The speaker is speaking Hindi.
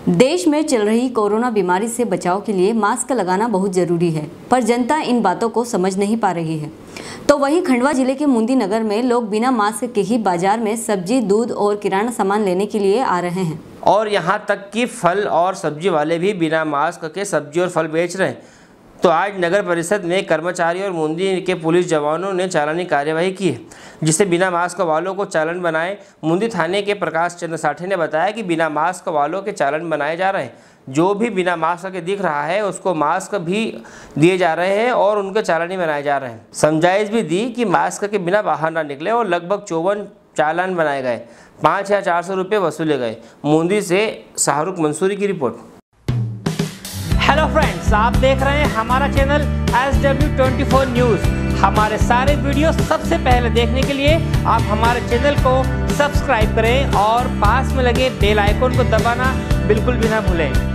देश में चल रही कोरोना बीमारी से बचाव के लिए मास्क लगाना बहुत जरूरी है, पर जनता इन बातों को समझ नहीं पा रही है। तो वहीं खंडवा जिले के मुंदी नगर में लोग बिना मास्क के ही बाजार में सब्जी, दूध और किराना सामान लेने के लिए आ रहे हैं। और यहां तक कि फल और सब्जी वाले भी बिना मास्क के सब्जी और फल बेच रहे हैं। तो आज नगर परिषद में कर्मचारी और मुंदी के पुलिस जवानों ने चालानी कार्यवाही की है, जिससे बिना मास्क वालों को चालान बनाए। मुंदी थाने के प्रकाश चंद्र साठे ने बताया कि बिना मास्क वालों के चालान बनाए जा रहे हैं। जो भी बिना मास्क के दिख रहा है उसको मास्क भी दिए जा रहे हैं और उनके चालानी बनाए जा रहे हैं। समझाइश भी दी कि मास्क के बिना बाहर ना निकले और लगभग 54 चालान बनाए गए, 5,400 रुपये वसूले गए। मुंदी से शाहरुख मंसूरी की रिपोर्ट। हेलो फ्रेंड्स, आप देख रहे हैं हमारा चैनल SW24 न्यूज़। हमारे सारे वीडियो सबसे पहले देखने के लिए आप हमारे चैनल को सब्सक्राइब करें और पास में लगे बेल आइकन को दबाना बिल्कुल भी ना भूलें।